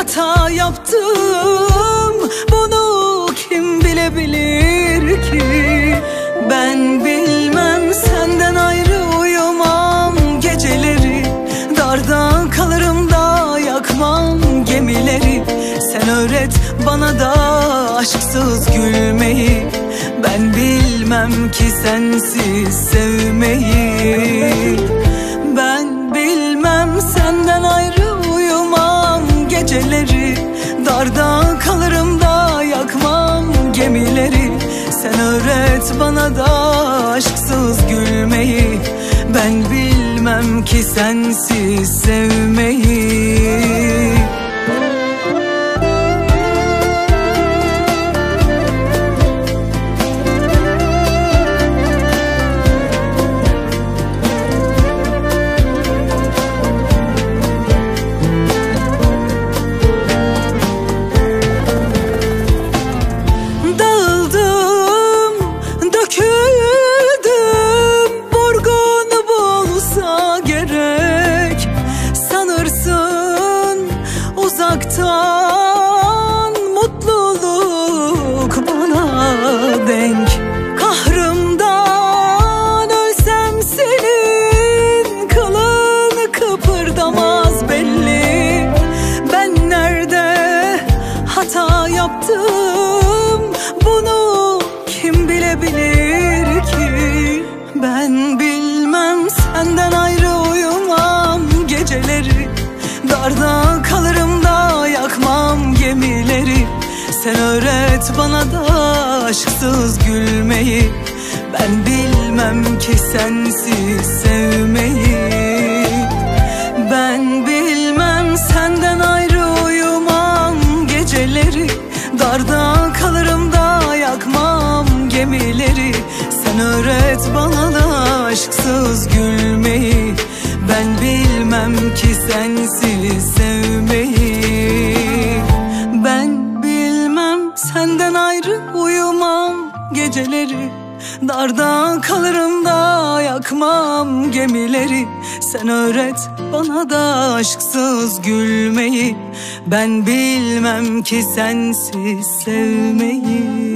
hata yaptım, bunu kim bilebilir ki? Ben bilmem, senden ayrı uyumam geceleri, darda kalırım da yakmam gemileri. Sen öğret bana da aşksız gülmeyi, ben bilmem ki sensiz sevmeyi. Ben bilmem, senden ayrı uyumam geceleri, darda kalırım da yakmam gemileri. Sen öğret bana da aşksız gülmeyi, ben bilmem ki sensiz sevmeyi. Uzaktan mutluluk bana denk, kahrımdan ölsem senin kılın kıpırdamaz belli. Ben nerede hata yaptım, bunu kim bilebilir ki? Ben bilmem, senden ayrı uyumam geceleri, darda kalırım da yakmam gemileri. Sen öğret bana da aşksız gülmeyi, ben bilmem ki sensiz sevmeyi. Ben bilmem, senden ayrı uyumam geceleri, darda kalırım da yakmam gemileri. Sen öğret bana da aşksız gülmeyi, ben bilmem ki sensiz sevmeyi. Ben bilmem, senden ayrı uyumam geceleri, darda kalırım da yakmam gemileri. Sen öğret bana da aşksız gülmeyi, ben bilmem ki sensiz sevmeyi.